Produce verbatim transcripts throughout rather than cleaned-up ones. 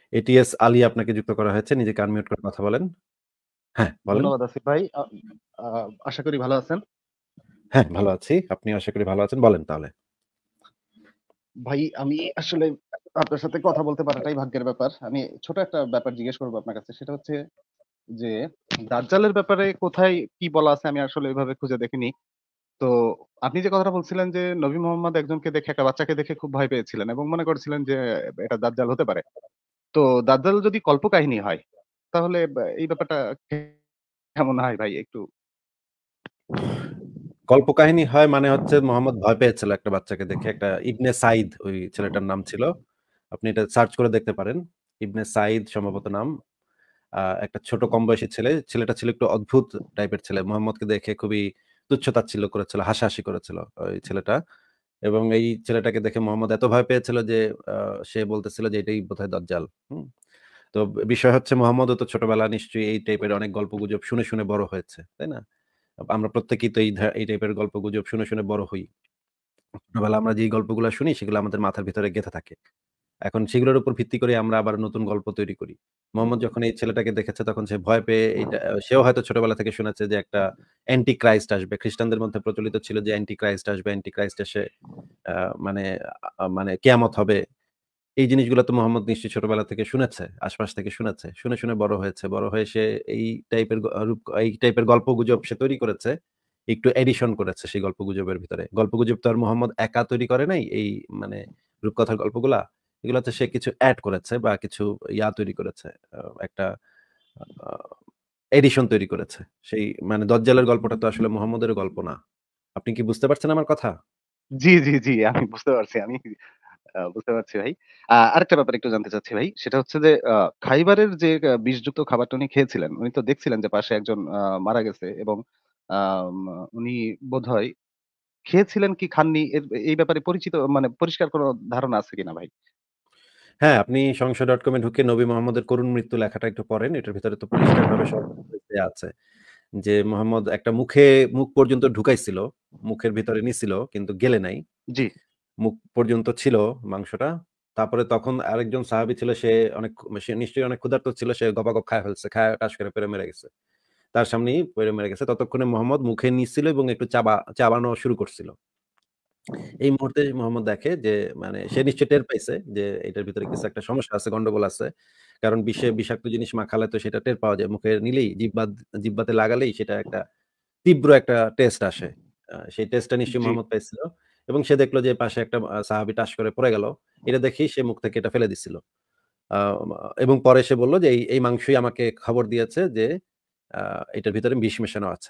এ T S Ali আপনাকে যুক্ত করা হয়েছে। নিজেকে আনমিউট করে কথা বলেন। হ্যাঁ, বলেন। ধন্যবাদ আসিফ ভাই। আ আ আশা করি ভালো আছেন। হ্যাঁ, ভালো আছি। আপনি আশা করি ভালো আছেন। বলেন তাহলে। ভাই আমি আসলে আপনার সাথে কথা বলতে পারাটাই ভাগ্যের ব্যাপার। আমি ছোট একটা ব্যাপার জিজ্ঞেস করব আপনার কাছে। সেটা হচ্ছে যে দাজ্জালের ব্যাপারে কোথায় কি বলা আছে আমি আসলে এভাবে খুঁজে দেখিনি। তো আপনি যে কথাটা বলছিলেন যে নবী মোহাম্মদ একজনকে দেখে একটা বাচ্চাকে দেখে খুব ভয় পেয়েছিলেন এবং মনে করেছিলেন যে এটা দাজ্জাল হতে পারে। তো দাজ্জাল যদি কল্পকাহিনী হয় তাহলে বা এই ব্যাপারটা কেমন হয় ভাই একটু কল্পকাহিনী হয় মানে হচ্ছে মোহাম্মদ ভয় পেয়েছিল একটা বাচ্চাকে দেখে। একটা ইবনে সাইদ ওই ছেলেটার নাম ছিল। আপনি এটা সার্চ করে দেখতে পারেন। ইবনে সাইদ সম্ভবত নাম। আ একটা ছোট কম বয়সী ছেলে। ছেলেটা ছিল একটু অদ্ভুত টাইপের ছেলে। মোহাম্মদকে দেখে খুবই তুচ্ছ-তাচ্ছিল্য করেছিল, হাসাহাসি করেছিল ওই ছেলেটা। এবং এই ছেলেটাকে দেখে মোহাম্মদ এত ভয় পেয়েছিল যে আ সে বলতেছিল যে এটাই বোধহয় দাজ্জাল। হুম? তো বিষয় হচ্ছে মোহাম্মদও তো ছোটবেলা নিশ্চয়ই এই টাইপের অনেক গল্পগুজব শুনে, শুনে বড় হয়েছে। তাই না? আমরা প্রত্যেকেই তো এই ধা এই টাইপের গল্পগুজব শুনে, শুনে বড় হই। ছোটবেলা আমরা যেই গল্পগুলা শুনি সেগুলো আমাদের মাথার ভিতরে গেঁথে থাকে। এখন সেগুলোর উপর ভিত্তি করে আমরা আবার নতুন গল্প তৈরি করি। মোহাম্মদ যখন এই ছেলেটাকে দেখেছে তখন সে ভয় পেয়ে এইটা আ সেও হয়তো ছোটবেলা থেকে শুনেছে যে একটা অ্যান্টি ক্রাইস্ট আসবে। খ্রিস্টানদের মধ্যে প্রচলিত ছিল যে অ্যান্টি ক্রাইস্ট আসবে, অ্যান্টি ক্রাইস্ট এসে আ মানে আ মানে কিয়ামত হবে। এই জিনিসগুলো তো মোহাম্মদ নিশ্চয়ই ছোটবেলা থেকে শুনেছে, আশপাশ থেকে শুনেছে। শুনে, শুনে বড় হয়েছে। বড় হয়ে সে এই টাইপের গ রূপ এই টাইপের গল্পগুজব সে তৈরি করেছে। একটু এডিশন করেছে সেই গল্পগুজবের ভিতরে। গল্পগুজব তো আর মোহাম্মদ একা তৈরি করে নাই এই মানে রূপকথার গল্পগুলা। এগুলাতে সে কিছু এড করেছে বা কিছু ইয়া তৈরি করেছে। আ একটা আ এডিশন তৈরি করেছে। সেই মানে দজ্জালের গল্পটা তো আসলে মোহাম্মদের গল্প না। আপনি কি বুঝতে পারছেন আমার কথা? জি, জি, জি আমি বুঝতে পারছি। আমি আ বুঝতে পারছি ভাই। আ আরেকটা ব্যাপার একটু জানতে চাচ্ছি ভাই। সেটা হচ্ছে যে আ খাইবারের যে আ বিষযুক্ত খাবারটা উনি খেয়েছিলেন, উনি তো দেখছিলেন যে পাশে একজন আ মারা গেছে এবং আম উনি বোধহয় খেয়েছিলেন কি খাননি এর এই ব্যাপারে পরিচিত মানে পরিষ্কার কোন ধারণা আছে কিনা ভাই? হ্যাঁ, আপনি সংশয় ডট কম এ ঢুকে নবী মোহাম্মদের করুণ মৃত্যু লেখাটা একটু পড়েন। এটার ভিতরে তো পরিষ্কারভাবে সব দেয়া আছে। যে মোহাম্মদ একটা মুখে মুখ পর্যন্ত ঢুকাইছিল। মুখের ভিতরে নিছিল কিন্তু গেলে নাই। জি, মুখ পর্যন্ত ছিল মাংসটা। তারপরে তখন আরেকজন সাহাবী ছিল সে অনেক সে নিশ্চয়ই অনেক ক্ষুধার্ত ছিল। সে গপাগপ খায়া ফেলছে। খায়া টাস করে পইড়া মরে গেছে। তার সামনেই পইড়া মরে গেছে। ততক্ষণে মোহাম্মদ মুখে নিছিল এবং একটু চাবা চাবানো শুরু করছিল। এই মুহূর্তে মোহাম্মদ দেখে যে মানে সে নিশ্চয়ই টের পাইছে যে এটার ভিতরে কিছু একটা সমস্যা আছে, গন্ডগোল আছে। কারণ বিষে বিষাক্ত জিনিস মাখালে তো সেটা টের পাওয়া যায়। মুখে নিলেই জিহ্বা জিহ্বাতে লাগালেই সেটা একটা তীব্র একটা টেস্ট আসে। আ সেই টেস্টটা নিশ্চয়ই জি, মোহাম্মদ পাইছিল এবং সে দেখল যে পাশে একটা আ সাহাবী টাস করে পড়ে গেল। এটা দেখেই সে মুখ থেকে এটা ফেলে দিছিল। আ এবং পরে সে বলল যে এই, এই মাংসই আমাকে খবর দিয়েছে যে আ এটার ভিতরে বিষ মেশানো আছে।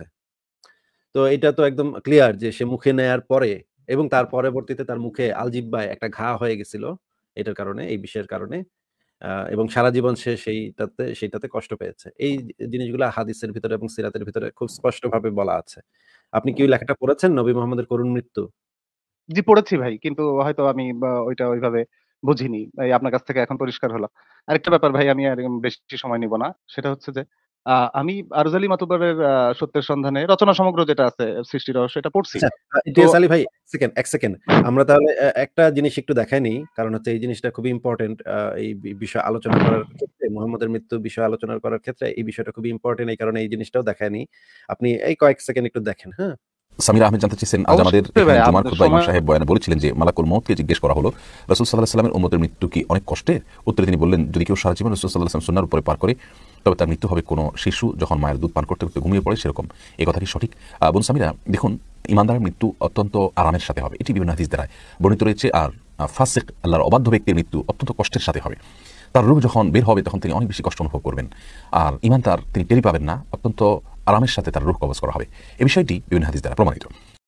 তো এটা তো একদম ক্লিয়ার যে সে মুখে নেয়ার পরে এবং তার পরবর্তীতে তার মুখে আলজিহ্বায় একটা ঘা হয়ে গেছিল। এটার কারণে, এই বিষের কারণে। আ এবং সারা জীবন সে সেইটাতে সেইটাতে কষ্ট পেয়েছে। এই জিনিসগুলা হাদিসের ভিতরে এবং সিরাতের ভিতরে খুব স্পষ্টভাবে বলা আছে। আপনি কি ওই লেখাটা পড়েছেন নবী মোহাম্মদের করুণ মৃত্যু? জি পড়েছি ভাই। কিন্তু হয়তো আমি বা ওইটা ওইভাবে বুঝিনি। এই আপনার কাছ থেকে এখন পরিষ্কার হলো। আরেকটা ব্যাপার ভাই আমি আর বেশি সময় নিব না। সেটা হচ্ছে যে আ আমি আরজালি মাতুব্বরের আ সত্যের সন্ধানে রচনা সমগ্র যেটা আছে সৃষ্টি রহস্য এটা পড়ছি। আচ্ছা, আ তো ইলিয়াস আলী ভাই এক সেকেন্ড, এক সেকেন্ড। আমরা তাহলে এ একটা জিনিস একটু দেখায় নিই। কারণ হচ্ছে এই জিনিসটা খুবই ইম্পোর্টেন্ট আ এই বি বিষয় আলোচনা করার ক্ষেত্রে মুহাম্মদের মৃত্যুর বিষয়ে আলোচনা করার ক্ষেত্রে এই বিষয়টা খুবই ইম্পোর্টেন্ট। এই কারণে এই জিনিসটাও দেখায় নিই। আপনি এই কয়েক সেকেন্ড একটু দেখেন, হ্যাঁ? সামিরা আহমেদ জানতে চেয়েছেন, আজ আমাদের অবশ্যই এখানে ভাই জুমার আপনার খুতবায় ইমাম সময় সাহেব বয়ানে বলেছিলেন যে মালাকুল মউতকে জিজ্ঞেস করা হলো রাসূল সাল্লাল্লাহু আলাইহি ওয়াসাল্লামের উম্মতের মৃত্যু কি অনেক কষ্টের? উত্তরে তিনি বললেন, যদি কেউ সারা জীবন রাসূল সাল্লাল্লাহু আলাইহি ওয়াসাল্লাম সুন্নাহর উপরে পার করে তবে তার মৃত্যু হবে কোনো শিশু যখন মায়ের দুধ পান করতে, করতে ঘুমিয়ে পড়ে সেরকম। এই কথাটি সঠিক। আ বোন সামিরা, দেখুন, ঈমানদারের মৃত্যু অত্যন্ত আরামের সাথে হবে। এটি বিভিন্ন হাদিস দ্বারা বর্ণিত রয়েছে। আর আ ফাসিক, আল্লাহর অবাধ্য ব্যক্তির মৃত্যু অত্যন্ত কষ্টের সাথে হবে। তার রূহ যখন বের হবে তখন তিনি অনেক বেশি কষ্ট অনুভব করবেন। আর ঈমানদার তিনি টেরই পাবেন না, অত্যন্ত আরামের সাথে তার রূহ কবজ করা হবে। এই বিষয়টি বিভিন্ন হাদিস দ্বারা প্রমাণিত।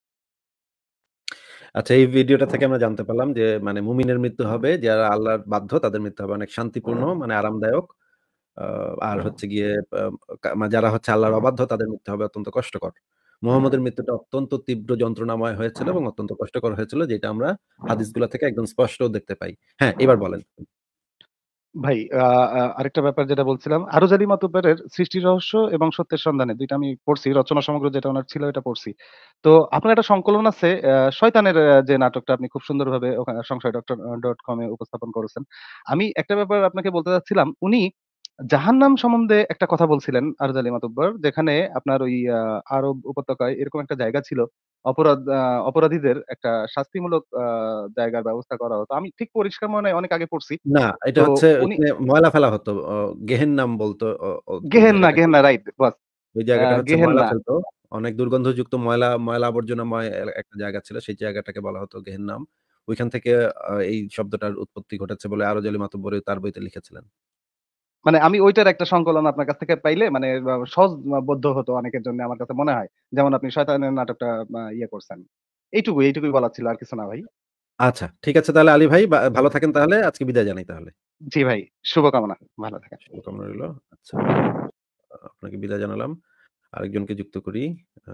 আচ্ছা, এই ভিডিওটা থেকে আমরা জানতে পারলাম যে মানে মুমিনের মৃত্যু হবে যারা আল্লাহর বাধ্য তাদের মৃত্যু হবে অনেক শান্তিপূর্ণ মানে আরামদায়ক। আ আর হচ্ছে গিয়ে আ কা যারা হচ্ছে আল্লাহর অবাধ্য তাদের মৃত্যু হবে অত্যন্ত কষ্টকর। মুহাম্মদের মৃত্যুটা অত্যন্ত তীব্র যন্ত্রণাময় হয়েছিল এবং অত্যন্ত কষ্টকর হয়েছিল যেটা আমরা হাদিসগুলা থেকে একদম স্পষ্ট দেখতে পাই। হ্যাঁ, এবার বলেন। ভাই আ আ আরেকটা ব্যাপার যেটা বলছিলাম, আরজ আলী মাতুব্বরের 'সৃষ্টি রহস্য' এবং 'সত্যের সন্ধানে' দুই টা আমি পড়ছি। রচনা সমগ্র যেটা উনার ছিল এটা পড়ছি। তো আপনার একটা সংকলন আছে আ শয়তানের আ যে নাটকটা আপনি খুব সুন্দরভাবে ওখা সংশয় ডট ডট কম এ উপস্থাপন করেছেন। আমি একটা ব্যাপার আপনাকে বলতে চাচ্ছিলাম, উনি জাহান্নাম সম্বন্ধে একটা কথা বলছিলেন আরজ আলী মাতুব্বর, যেখানে আপনার ওই আ আরব উপত্যকায় এরকম একটা জায়গা ছিল। অপরাধ আ অপরাধীদের একটা শাস্তিমূলক আ জায়গার ব্যবস্থা করা হতো। আমি ঠিক পরিষ্কার মনে নাই, অনেক আগে পড়ছি। না, এটা তো হচ্ছে উনি ওইখানে ময়লা ফেলা হতো। অ গেহেন্নাম বলতো অ ও ওই গেহেন্না, জায়গাটাকে। গেহেন্না রাইট বাস। ওই আ জায়গাটা হচ্ছে ময়লা গেহেন্না। ফেলতো। অনেক দুর্গন্ধযুক্ত ময়লা, ময়লা আবর্জনাময় এ একটা জায়গা ছিল। সেই জায়গাটাকে বলা হতো গেহেন্নাম। ওইখান থেকে আ এই শব্দটার উৎপত্তি ঘটেছে বলে আরজ আলী মাতুব্বর তার বইতে লিখেছিলেন। মানে আমি ঐটার একটা সংকলন আপনার কাছ থেকে পাইলে মানে আ সহজ বোধ্য হতো অনেকের জন্য আমার কাছে মনে হয়। যেমন আপনি শয়তানের নাটকটা আ ইয়ে করছেন। এইটুকুই, এইটুকুই বলার ছিল আর কিছু না ভাই। আচ্ছা, ঠিক আছে তাহলে আলী ভাই বা ভালো থাকেন তাহলে। আজকে বিদায় জানাই তাহলে। জি ভাই, শুভকামনা। ভালো থাকেন। শুভকামনা রইলো। আচ্ছা, আ আপনাকে বিদায় জানালাম। আরেকজনকে যুক্ত করি। আ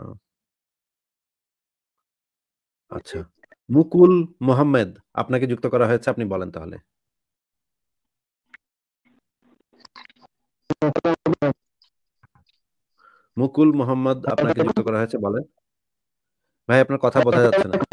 আচ্ছা। মুকুল মোহাম্মেদ আপনাকে যুক্ত করা হয়েছে। আপনি বলেন তাহলে। মুকুল মোহাম্মদ আপনাকে যুক্ত করা হয়েছে বলেন। ভাই আপনার কথা বোঝা যাচ্ছে না।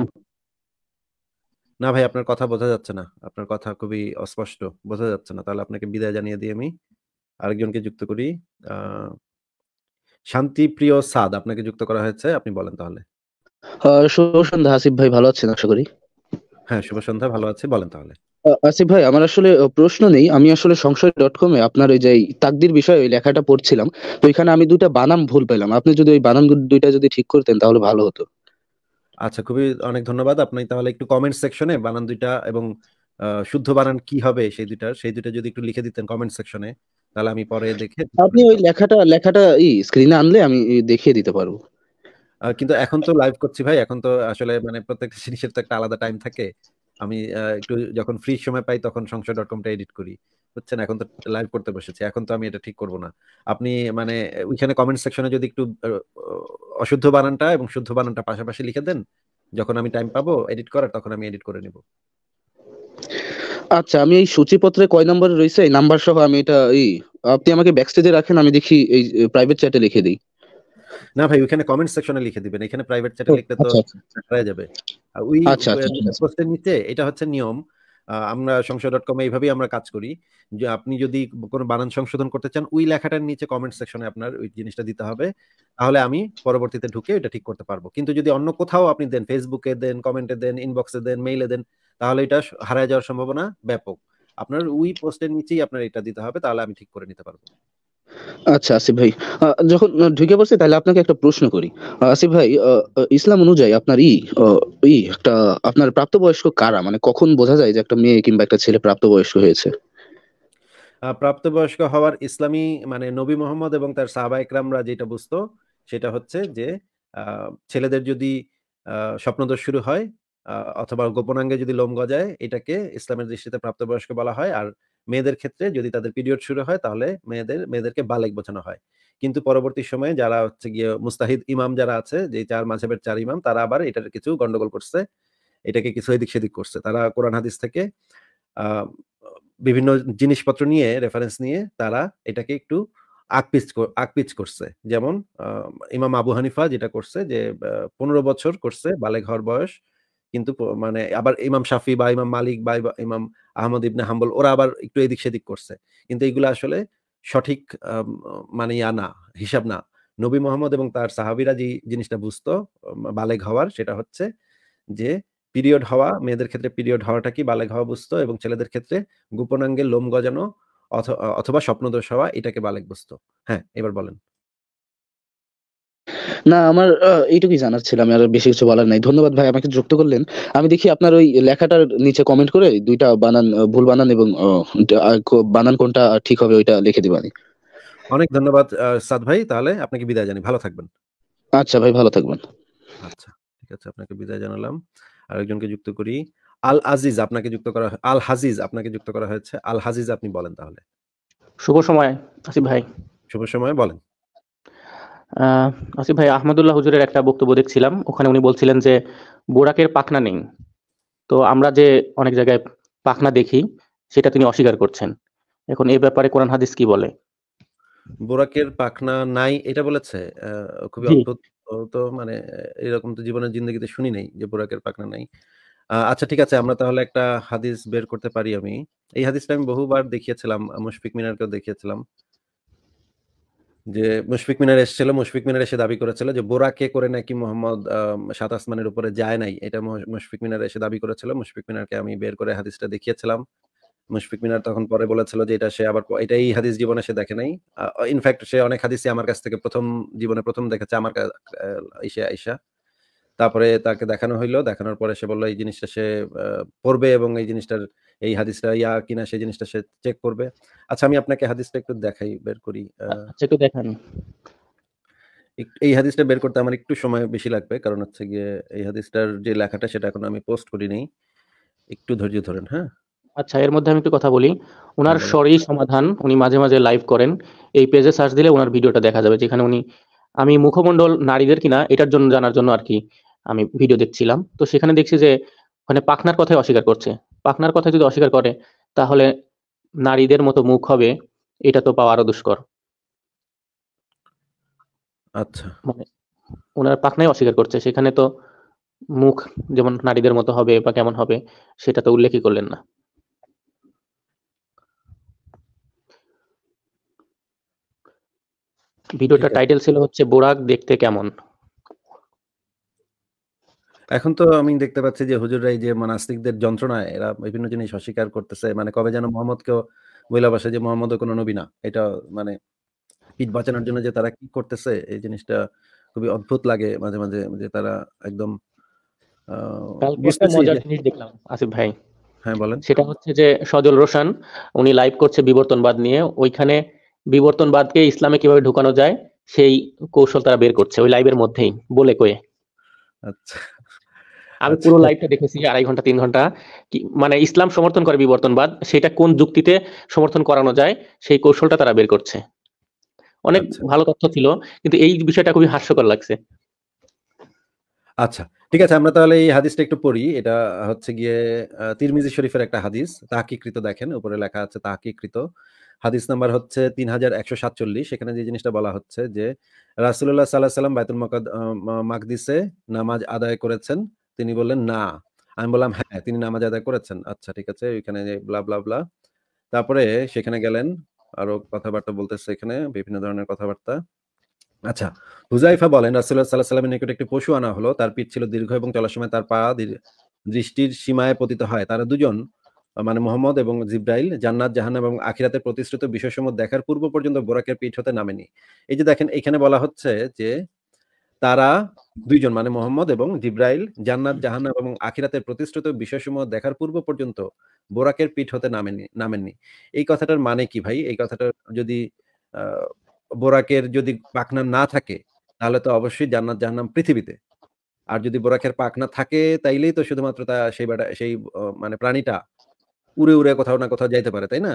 না ভাই আপনার কথা বোঝা যাচ্ছে না। আপনার কথা খুবই অস্পষ্ট। বোঝা যাচ্ছে না। তাহলে আপনাকে বিদায় জানিয়ে দিই আমি। আরেকজনকে যুক্ত করি। আ শান্তিপ্রিয় সাদ আপনাকে যুক্ত করা হয়েছে। আপনি বলেন তাহলে। আ শুভ সন্ধ্যা আসিফ ভাই, ভালো আছেন আশা করি। হ্যাঁ, শুভ সন্ধ্যা। ভালো আছি। বলেন তাহলে। আ আসিফ ভাই, আমার আসলে আ প্রশ্ন নেই। আমি আসলে সংশয় ডট কম এ আপনার ওই যে এই তাকদীর বিষয়ে ওই লেখাটা পড়ছিলাম। তো ওইখানে আমি দুই টা বানাম ভুল পেলাম। আপনি যদি ওই বানাম দু দুই টা যদি ঠিক করতেন তাহলে ভালো হতো। আচ্ছা, খুবই অনেক ধন্যবাদ। আপনি তাহলে একটু কমেন্ট সেকশনে বানান দুই টা এবং আ শুদ্ধ বানান কি হবে সেই দুই টার, সেই দুই টা যদি একটু লিখে দিতেন কমেন্ট সেকশনে, তাহলে আমি পরে দেখে ঠিক করে আপনি ওই নিতাম। লেখাটা লেখাটা ই স্ক্রিনে আনলে আমি ই দেখিয়ে দিতে পারবো। আ কিন্তু এখন তো লাইভ করছি ভাই। এখন তো আসলে মানে প্রত্যেকটা জিনিসের তো একটা আলাদা টাইম থাকে। আমি আ একটু যখন ফ্রি সময় পাই তখন সংশয় ডট কম টা এডিট করি। বুঝছেন? এখন তো লাইভ করতে বসেছি। এখন তো আমি এটা ঠিক করব না। আপনি মানে ওইখানে কমেন্ট সেকশনে যদি একটু আ অশুদ্ধ বানানটা এবং শুদ্ধ বানানটা পাশাপাশি লিখে দেন, যখন আমি টাইম পাবো এডিট করার তখন আমি এডিট করে নিব। আচ্ছা, আমি এই সূচিপত্রে কয় নম্বরে রইছে এই নাম্বার সহ আমি এটা ই আপনি আমাকে ব্যাকস্টেজে রাখেন, আমি দেখি এই প্রাইভেট চ্যাটে লিখে দেই। না ভাই ওইখানে কমেন্ট সেকশনে লিখে দিবেন। এখানে প্রাইভেট চ্যাটে ও লিখলে তো আচ্ছা, আচ্ছা। হারায় যাবে। আর ওই আচ্ছা, আচ্ছা, ঠিক আছে। পোস্টের নিচে এটা হচ্ছে নিয়ম। আ আমরা সংশয় ডট কম এ এইভাবেই আমরা কাজ করি। যে আপনি যদি কোন বানান সংশোধন করতে চান, ওই লেখাটার নিচে কমেন্ট সেকশনে আপনার ওই জিনিসটা দিতে হবে। তাহলে আমি পরবর্তীতে ঢুকে এটা ঠিক করতে পারব। কিন্তু যদি অন্য কোথাও আপনি দেন, Facebook এ দেন, কমেন্টে দেন, ইনবক্সে দেন, মেইলে দেন, তাহলে এটা স হারায় যাওয়ার সম্ভাবনা ব্যাপক। আপনার ওই পোস্টের নিচেই আপনার এটা দিতে হবে। তাহলে আমি ঠিক করে নিতে পারব। আচ্ছা আসিফ ভাই, আ যখন ঢুকে পড়ছি তাহলে আপনাকে একটা প্রশ্ন করি। আ আসিফ ভাই, আ আ ইসলাম অনুযায়ী আপনার ই অ ই একটা আপনার প্রাপ্তবয়স্ক কারা? মানে কখন বোঝা যায় যে একটা মেয়ে কিংবা একটা ছেলে প্রাপ্তবয়স্ক হয়েছে? আ প্রাপ্তবয়স্ক হওয়ার ইসলামী মানে নবী মোহাম্মদ এবং তার সাহাবা একরামরা যেটা বুঝতো, সেটা হচ্ছে যে আ ছেলেদের যদি আ স্বপ্নদোষ শুরু হয় আ অথবা গোপনাঙ্গে যদি লোম গজায়, এটাকে ইসলামের দৃষ্টিতে প্রাপ্তবয়স্ক বলা হয়। আর মেয়েদের ক্ষেত্রে যদি তাদের পিরিয়ড শুরু হয়, তাহলে মেয়েদের মেয়েদেরকে বালেগ বোঝানো হয়। কিন্তু পরবর্তী সময়ে যারা হচ্ছে গিয়ে মুস্তাহিদ ইমাম যারা আছে, যে চার মাযহাবের চার ইমাম, তারা আবার এটার কিছু গন্ডগোল করছে। এটাকে কিছু এদিক-সেদিক করছে। তারা কোরআন হাদিস থেকে আ বিভিন্ন জিনিসপত্র নিয়ে রেফারেন্স নিয়ে তারা এটাকে একটু আকপিচ ক আকপিচ করছে। যেমন আ ইমাম আবু হানিফা যেটা করছে যে আ পনেরো বছর করছে বালেগ হওয়ার বয়স। কিন্তু প মানে আবার ইমাম শাফি বা ইমাম মালিক বা ইবা ইমাম আহমদ ইবনে হাম্বল ওরা আবার একটু এদিক-সেদিক করছে। কিন্তু এগুলা আসলে সঠিক আম মানে ইয়া না, হিসাব না। নবী মোহাম্মদ এবং তার সাহাবীরা যেই জিনিসটা বুঝতো আ বালেগ হওয়ার সেটা হচ্ছে যে পিরিয়ড হওয়া, মেয়েদের ক্ষেত্রে পিরিয়ড হওয়াটাকেই বালেগ হওয়া বুঝতো এবং ছেলেদের ক্ষেত্রে গোপনাঙ্গে লোম গজানো অথ অথবা স্বপ্নদোষ হওয়া এটাকে বালেগ বুঝতো। হ্যাঁ, এবার বলেন। না, আমার আ এইটুকুই জানার ছিল। আমি আর বেশি কিছু বলার নাই। ধন্যবাদ ভাই, আমাকে যুক্ত করলেন। আমি দেখি আপনার ওই লেখাটার নিচে কমেন্ট করে দুই টা বানান, আ ভুল বানান এবং অ আ ক বানান কোনটা ঠিক হবে ওইটা লিখে দিবানি। অনেক ধন্যবাদ আ সাদ ভাই। তাহলে আপনাকে বিদায় জানাই। ভালো থাকবেন। আচ্ছা ভাই, ভালো থাকবেন। আচ্ছা, ঠিক আছে আপনাকে বিদায় জানালাম। আরেকজনকে যুক্ত করি। আল আজিজ আপনাকে যুক্ত করা আল হাজিজ আপনাকে যুক্ত করা হয়েছে। আল হাজিজ আপনি বলেন তাহলে। শুভ সময় আসিফ ভাই। শুভ সময় বলেন। আহ, আসিফ ভাই, আহমদুল্লাহ হুজুরের একটা বক্তব্য দেখছিলাম, ওখানে উনি বলছিলেন যে বোরাকের পাখনা নেই। তো আমরা যে অনেক জায়গায় পাখনা দেখি, সেটা তিনি অস্বীকার করছেন। এখন এই ব্যাপারে কোরআন হাদিস কি বলে? বোরাকের পাখনা নাই এটা বলেছে? আ খুবই জি। অদ্ভুত। ও তো মানে এরকম তো জীবনের জিন্দেগিতে শুনি নাই যে বোরাকের পাখনা নাই। আ আচ্ছা ঠিক আছে, আমরা তাহলে একটা হাদিস বের করতে পারি আমি। এই হাদিসটা আমি বহুবার দেখিয়েছিলাম। মুশফিক মিনারকেও দেখিয়েছিলাম। যে মুশফিক মিনার এসেছিল, মুশফিক মিনার এসে দাবি করেছিল যে বোরাকে করে নাকি মুহাম্মদ আ সাত আসমানের উপরে যায় নাই। এটা মুশ মুশফিক মিনার এসে দাবি করেছিল। মুশফিক মিনারকে আমি বের করে হাদিসটা দেখিয়েছিলাম। মুশফিক মিনার তখন পরে বলেছিল যে এটা সে আবার প এটা এই হাদিস জীবনে সে দেখে নাই। আ ইনফেক্ট সে অনেক হাদিসই আমার কাছ থেকে প্রথম জীবনে প্রথম দেখেছে আমার কা আ ইসে আইসা। তারপরে তাকে দেখানো হইল। দেখানোর পরে সে বলল এই জিনিসটা সে আ পড়বে এবং এই জিনিসটার এই হাদিসটা ইয়া কিনা সেই জিনিসটা সে চেক করবে। আচ্ছা আমি আপনাকে হাদিসটা একটু দেখাই, বের করি। আ আ আচ্ছা একটু দেখান। এক এই হাদিসটা বের করতে আমার একটু সময় বেশি লাগবে। কারণ হচ্ছে গিয়ে এই হাদিসটার যে লেখাটা সেটা এখনো আমি পোস্ট করি নাই। একটু ধৈর্য ধরেন, হ্যাঁ? আচ্ছা এর মধ্যে আমি একটু কথা বলি। উনার হ্যাঁ, বলেন। সরি সমাধান উনি মাঝে, মাঝে লাইভ করেন। এই পেজে সার্চ দিলে উনার ভিডিওটা দেখা যাবে। যেখানে উনি আমি মুখমণ্ডল নারীদের কিনা এটার জন্য জানার জন্য আরকি আমি ভিডিও দেখছিলাম। তো সেখানে দেখছি যে ওখানে পাখনার কথাই অস্বীকার করছে। পাখনার কথা যদি অস্বীকার করে তাহলে নারীদের মতো মুখ হবে, এটা তো পাওয়া আরো দুষ্কর। আচ্ছা। মানে উনার পাখনাই অস্বীকার করছে। সেখানে তো মুখ যেমন নারীদের মতো হবে বা কেমন হবে সেটা তো উল্লেখই করলেন না। ঠিক ভিডিওটার আছে। টাইটেল ছিল হচ্ছে বোরাক দেখতে কেমন? এখন তো আমি দেখতে পাচ্ছি যে হুজুররা এই যে নাস্তিকদের যন্ত্রণায় এরা বিভিন্ন জিনিস অস্বীকার করতেছে। মানে কবে যেন মোহাম্মদকেও বইলা বসে যে মোহাম্মদও কোনো নবী না। এটা মানে পিঠ বাঁচানোর জন্য যে তারা কি করতেছে এই জিনিসটা খুবই অদ্ভুত লাগে মাঝে, মাঝে যে তারা একদম আ কালকে একটা বুঝতেছি মজার যে জিনিস দেখলাম আসিফ ভাই। হ্যাঁ, বলেন। সেটা হচ্ছে যে সজল রোশন উনি লাইভ করছে বিবর্তনবাদ নিয়ে। ওইখানে বিবর্তনবাদকে ইসলামে কিভাবে ঢুকানো যায় সেই কৌশল তারা বের করছে ওই লাইভের মধ্যেই বলে কয়ে। আচ্ছা, আমি আচ্ছা, পুরো লাইভটা দেখেছি আড়াই ঘন্টা তিন ঘন্টা। কি মানে ইসলাম সমর্থন করে বিবর্তনবাদ, সেটা কোন যুক্তিতে সমর্থন করানো যায় সেই কৌশলটা তারা বের করছে। অনেক আচ্ছা, ভালো তথ্য ছিল, কিন্তু এই বিষয়টা খুবই হাস্যকর লাগছে। আচ্ছা। ঠিক আছে, আমরা তাহলে এই হাদিসটা একটু পড়ি। এটা হচ্ছে গিয়ে আ তিরমিজি শরীফের একটা হাদিস। তাহকিকৃত দেখেন, উপরে লেখা আছে তাহকিকৃত। হাদিস নাম্বার হচ্ছে তিন হাজার একশো সাতচল্লিশ। সেখানে যে জিনিসটা বলা হচ্ছে যে, রাসূলুল্লাহ সাল্লাল্লাহু আলাইহি ওয়াসাল্লাম বাইতুল মাকাদ আ মা মাকদিসে নামাজ আদায় করেছেন। তিনি বললেন, "না।" আমি বললাম, "হ্যাঁ, তিনি নামাজ আদায় করেছেন।" আচ্ছা ঠিক আছে। ওইখানে যে ব্লা, ব্লা, ব্লা। তারপরে সেখানে গেলেন। আরো কথাবার্তা বলতেছে এখানে, বিভিন্ন ধরনের কথাবার্তা। আচ্ছা, হুযায়ফা বলেন, রাসূলুল্লাহ সাল্লাল্লাহু আলাইহি ওয়াসাল্লামের নিকট একটি পশু আনা হলো। তার পিঠ ছিল দীর্ঘ এবং চলার সময় তার পা দীর দৃষ্টির সীমায় পতিত হয়। তারা দুজন আ মানে মুহাম্মদ এবং জিবরাইল জান্নাত, জাহান্নাম এবং আখিরাতের প্রতিশ্রুত বিষয়সমূহ দেখার পূর্ব পর্যন্ত বোরাকের পিঠ হতে নামেনি। এই যে দেখেন এখানে বলা হচ্ছে যে তারা দুই জন মানে মুহাম্মদ এবং জিবরাইল জান্নাত, জাহান্নাম এবং আখিরাতের প্রতিশ্রুত বিষয়সমূহ দেখার পূর্ব পর্যন্ত বোরাকের পিঠ হতে নামেনি নামেননি। এই কথাটার মানে কি ভাই? এই কথাটা যদি আ বোরাকের যদি পাখনা না থাকে, তাহলে তো অবশ্যই জান্নাত, জাহান্নাম পৃথিবীতে। আর যদি বোরাকের পাখনা থাকে তাইলেই তো শুধুমাত্র তা সেই বেটা সেই অ মানে প্রাণীটা উড়ে, উড়ে কোথাও না কোথাও যাইতে পারে, তাই না?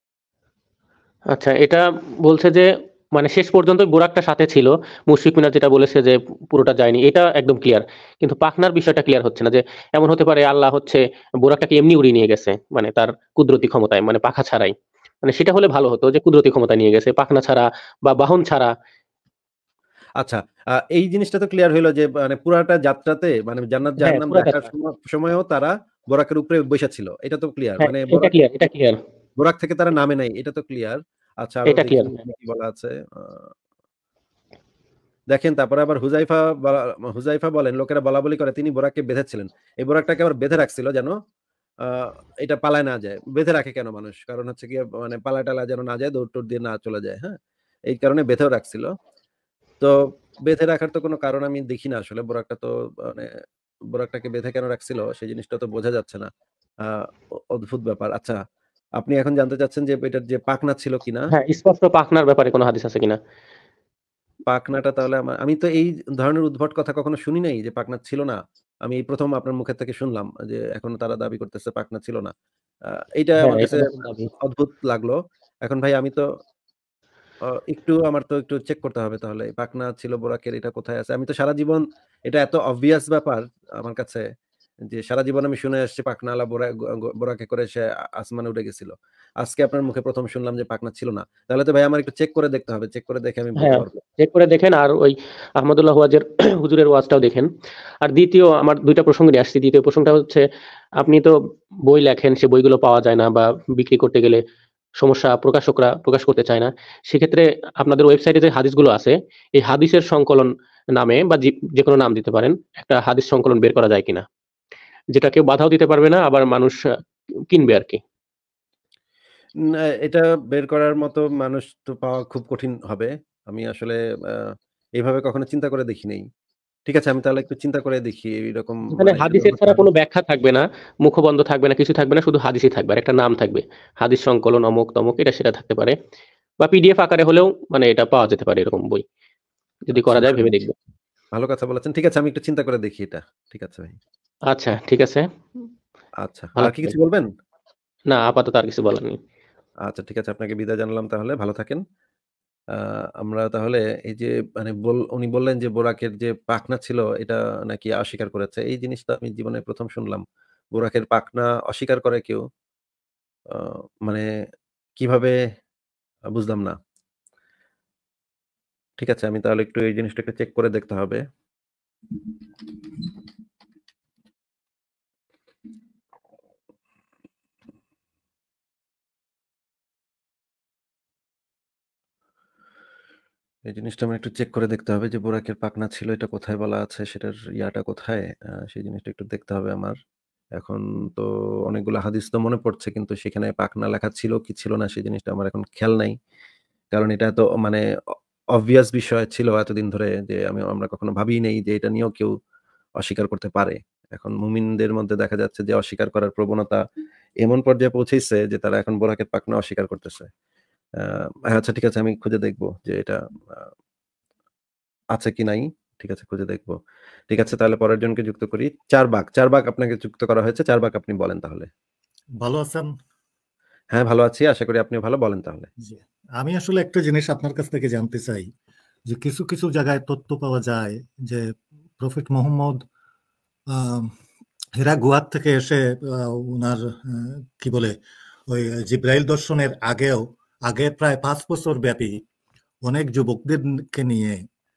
আচ্ছা এটা বলছে যে মানে শেষ পর্যন্ত বোরাকটা সাথে ছিল। মুশফিক মিনার যেটা বলেছে যে পুরোটা যায়নি, এটা একদম ক্লিয়ার। কিন্তু পাখনার বিষয়টা ক্লিয়ার হচ্ছে না যে এমন হতে পারে আল্লাহ হচ্ছে বোরাকটাকে এমনি উড়িয়ে নিয়ে গেছে, মানে তার কুদরতি ক্ষমতায়, মানে পাখা ছাড়াই। মানে সেটা হলে ভালো হতো যে কুদরতি ক্ষমতায় নিয়ে গেছে পাখনা ছাড়া বা বাহন ছাড়া। আচ্ছা, আ এই জিনিসটা তো ক্লিয়ার হইল যে মানে পুরাটা যাত্রাতে মানে জান্নাত হ্যাঁ জাহান্নাম পুরো দেখার যাত্রা। সম সময়ও তারা বোরাকের উপরে বইসা ছিল। এটা তো ক্লিয়ার। হ্যাঁ মানে এটা বোরাক ক্লিয়ার, এটা ক্লিয়ার, বোরাক থেকে তারা নামে নাই। এটা তো ক্লিয়ার। আচ্ছা আরো এটা দেখি ক্লিয়ার। এখানে কি বলা আছে। আ দেখেন তারপরে আবার হুযায়ফা বলা হুযায়ফা বলেন, লোকেরা বলাবলি করে তিনি বোরাককে বেঁধেছিলেন। এই বোরাকটাকে আবার বেঁধে রাখছিল যেন আ এটা পালায় না যায়। বেঁধে রাখে কেন মানুষ? কারণ হচ্ছে গিয়ে মানে পালায়-টালায় যেন না যায়, দৌড়-টৌড় দিয়ে না চলে যায়, হ্যাঁ? এই কারণে বেঁধেও রাখছিল। তো বেঁধে রাখার তো কোনো কারণ আমি দেখি না আসলে। বোরাকটা তো মানে বোরাকটাকে বেঁধে কেন রাখছিল সেই জিনিসটা তো বোঝা যাচ্ছে না। আ অ অদ্ভুত ব্যাপার। আচ্ছা, আপনি এখন জানতে চাচ্ছেন যে এটার যে পাখনা ছিল কিনা? হ্যাঁ স্পষ্ট পাখনার ব্যাপারে কোনো হাদিস আছে কিনা। পাখনাটা তাহলে আমার আমি তো এই ধরনের উদ্ভট কথা কখনো শুনি নাই যে পাখনা ছিল না। আমি এই প্রথম আপনার মুখের থেকে শুনলাম যে এখনো তারা দাবি করতেছে পাখনা ছিল না। আ এইটা হ্যাঁ আমার এটা কাছে নতুন দাবি। অদ্ভুত লাগলো। এখন ভাই আমি তো অ একটু আমার তো একটু চেক করতে হবে তাহলে। পাখনা ছিল বোরাকের এটা কোথায় আছে? আমি তো সারা জীবন এটা এত obvious ব্যাপার আমার কাছে। যে সারা জীবন আমি শুনে আসছি পাখনাওয়ালা বোরা বোরাকে করে সে আসমানে উঠে গেছিল। আজকে আপনার মুখে প্রথম শুনলাম যে পাখনা ছিল না। তাহলে তো ভাই আমার একটু চেক করে দেখতে হবে। চেক করে দেখে আমি বলতে হ্যাঁ, পারবো। চেক করে দেখেন আর ওই আহমদুল্লাহ ওয়াজের হুজুরের ওয়াজটাও দেখেন। আর দ্বিতীয় আমার দুইটা প্রসঙ্গ নিয়ে আসছি। দ্বিতীয় প্রসঙ্গটা হচ্ছে আপনি তো বই লেখেন, সে বইগুলো পাওয়া যায় না বা বিক্রি করতে গেলে সমস্যা, প্রকাশকরা প্রকাশ করতে চায় না। সেক্ষেত্রে আপনাদের ওয়েবসাইটে যে হাদিসগুলো আছে, এই হাদিসের সংকলন নামে বা যে যেকোনো নাম দিতে পারেন, একটা হাদিস সংকলন বের করা যায় কিনা? যেটা কেউ বাধাও দিতে পারবে না, আবার মানুষ আ কিনবে আরকি। না, এটা বের করার মতো মানুষ তো পাওয়া খুব কঠিন হবে। আমি আসলে আ এভাবে কখনো চিন্তা করে দেখি নাই। ঠিক আছে, আমি তাহলে একটু চিন্তা করে দেখি এরকম যেখানে মানে হাদিসের ছাড়া কোনো ব্যাখ্যা থাকবে না, মুখবন্ধ থাকবে না, কিছু থাকবে না, শুধু হাদিসই থাকবে। আর একটা নাম থাকবে। হাদিস সংকলন অমুক তমুক, এটা সেটা থাকতে পারে। বা পিডিএফ আকারে হলেও মানে এটা পাওয়া যেতে পারে এরকম বই। যদি আচ্ছা, করা যায় ভেবে দেখব। ভালো কথা বলেছেন। ঠিক আছে, আমি একটু চিন্তা করে দেখি এটা। ঠিক আছে ভাই। আচ্ছা, ঠিক আছে। আচ্ছা। ভালো আর কি থাকবেন। কিছু বলবেন? না, আপাতত আর কিছু বলার নেই। আচ্ছা, ঠিক আছে। আপনাকে বিদায় জানালাম তাহলে। ভালো থাকেন। আ আমরা তাহলে এই যে মানে বল উনি বললেন যে বোরাকের যে পাখনা ছিল এটা নাকি অস্বীকার করেছে। এই জিনিসটা আমি জীবনে প্রথম শুনলাম। বোরাকের পাখনা অস্বীকার করে কেউ। আ মানে কিভাবে আ বুঝলাম না। ঠিক আছে, আমি তাহলে একটু এই জিনিসটা একটু চেক করে দেখতে হবে। এই জিনিসটা আমার একটু চেক করে দেখতে হবে যে বোরাকের পাখনা ছিল এটা কোথায় বলা আছে সেটার ইয়াটা কোথায়? আ সেই জিনিসটা একটু দেখতে হবে আমার। এখন তো অনেকগুলো হাদিস তো মনে পড়ছে কিন্তু সেখানে পাখনা লেখা ছিল কি ছিল না সেই জিনিসটা আমার এখন খেয়াল নাই। কারণ এটা তো মানে অ obvious বিষয় ছিল এতদিন ধরে যে আমি আমরা কখনো ভাবিই নাই যে এটা নিয়েও কেউ অস্বীকার করতে পারে। এখন মুমিনদের মধ্যে দেখা যাচ্ছে যে অস্বীকার করার প্রবণতা এমন পর্যায়ে পৌঁছেছে যে তারা এখন বোরাকের পাখনা অস্বীকার করতেছে। আ আচ্ছা ঠিক আছে আমি খুঁজে দেখব যে এটা আ আছে কি নাই? ঠিক আছে খুঁজে দেখব। ঠিক আছে তাহলে পরের জনকে যুক্ত করি। চার ভাগ, চার ভাগ আপনাকে যুক্ত করা হয়েছে। চার ভাগ আপনি বলেন তাহলে। ভালো আছেন? হ্যাঁ, ভালো আছি। আশা করি আপনিও ভালো। বলেন তাহলে। জি। আমি আসলে একটা জিনিস আপনার কাছ থেকে জানতে চাই যে কিছু, কিছু জায়গায় তথ্য পাওয়া যায় যে প্রফেট মুহাম্মদ আ হেরা গুহার থেকে এসে আ উনার আ কি বলে ওই জিব্রাইল দর্শনের আগেও আগে প্রায় পাঁচ বছর ব্যাপী অনেক যুবকদেরকে নিয়ে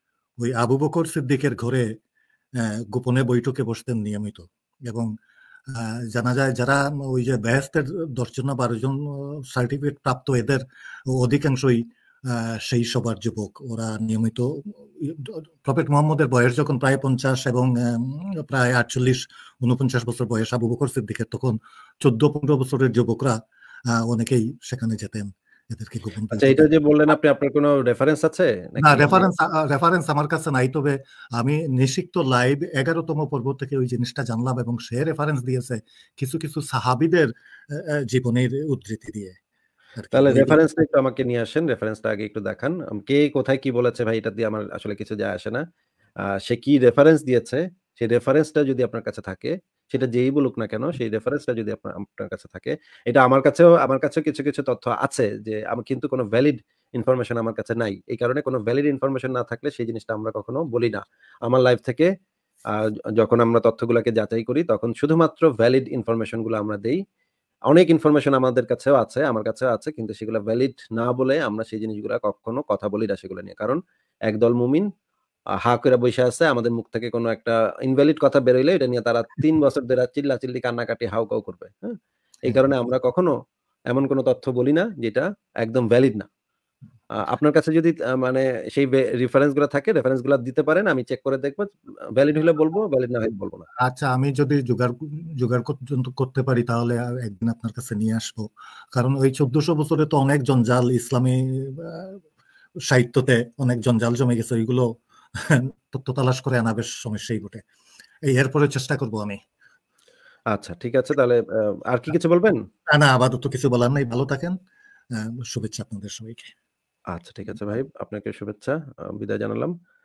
ওই আবু বকর সিদ্দিকের ঘরে আ গোপনে বৈঠকে বসতেন নিয়মিত এবং আ জানা যায় যারা ওই যে বেহেশতের দশ জন না বারো জন সার্টিফিকেট প্রাপ্ত এদের অধিকাংশই আ সেই সবার যুবক। ওরা নিয়মিত প্রফেট মুহাম্মদের বয়স যখন প্রায় পঞ্চাশ এবং আম প্রায় আটচল্লিশ ঊনপঞ্চাশ বছর বয়স আবু বকর সিদ্দিকের তখন চৌদ্দ পনেরো বছরের যুবকরা আ অনেকেই সেখানে যেতেন। এদেরকে গোপন আচ্ছা এটা যে বললেন আপনি আপনার কোনো রেফারেন্স আছে? না নাকি রেফারেন্স আ রেফারেন্স আমার কাছে নাই। তবে আমি নিষিক্ত লাইভ এগারো তম পর্ব থেকে ওই জিনিসটা জানলাম এবং সে রেফারেন্স দিয়েছে কিছু, কিছু সাহাবীদের আ আ জীবনের উদ্ধৃতি দিয়ে। আরকি তাহলে ওই রেফারেন্সটা একটু আমাকে নিয়ে আসেন। রেফারেন্সটা আগে একটু দেখান। আম কে কোথায় কি বলেছে ভাই এটা দিয়ে আমার আসলে কিছু যায় আসে না। আ সে কি রেফারেন্স দিয়েছে, সেই রেফারেন্সটা যদি আপনার কাছে থাকে, সেটা যেই বলুক না কেন, সেই রেফারেন্সটা যদি আপনার আপনার কাছে থাকে, এটা আমার কাছেও আমার কাছেও কিছু, কিছু তথ্য আছে যে আমি কিন্তু কোনো ভ্যালিড ইনফরমেশন আমার কাছে নাই। এই কারণে কোনো ভ্যালিড ইনফরমেশন না থাকলে সেই জিনিসটা আমরা কখনো বলি না। আমার লাইফ থেকে আ যখন আমরা তথ্যগুলাকে যাচাই করি তখন শুধুমাত্র ভ্যালিড ইনফরমেশন গুলো আমরা দেই। অনেক ইনফরমেশন আমাদের কাছেও আছে, আমার কাছেও আছে। কিন্তু সেগুলা ভ্যালিড না বলে আমরা সেই জিনিসগুলা কখনো কথা বলি না সেগুলো নিয়ে। কারণ একদল মুমিন আ হা কইরা বইসা আছে। আমাদের মুখ থেকে কোনো একটা ইনভ্যালিড কথা বের হইলে এটা নিয়ে তারা তিন বছর ধইরা চিল্লাচিল্লি, কান্নাকাটি, হাউ-কাউ করবে। হ্যাঁ? এই কারণে আমরা কখনো এমন কোনো তথ্য বলি না যেটা একদম ভ্যালিড না। আ আপনার কাছে যদি আ মানে সেই বে রেফারেন্স গুলা থাকে, রেফারেন্স গুলা দিতে পারেন। আমি চেক করে দেখব। ভ্যালিড হইলে বলব, ভ্যালিড না হইলে বলব না। আচ্ছা আমি যদি জোগাড় জোগাড় পর্যন্ত করতে পারি তাহলে আ একদিন আপনার কাছে নিয়ে আসবো। কারণ ওই চৌদ্দশো বছরে তো অনেক জঞ্জাল ইসলামী আ সাহিত্যতে অনেক জঞ্জাল জমে গেছে। ওইগুলো তথ্য তালাশ করে আনা বেশ সমস্যাই বটে। এই এরপরে চেষ্টা করব আমি। আচ্ছা ঠিক আছে তাহলে আ আর কি কিছু বলবেন? না, না আপাতত কিছু বলার নাই। ভালো থাকেন। আ শুভেচ্ছা আপনাদের সবাইকে। আচ্ছা ঠিক আছে ভাই। আপনাকে শুভেচ্ছা। আ বিদায় জানালাম।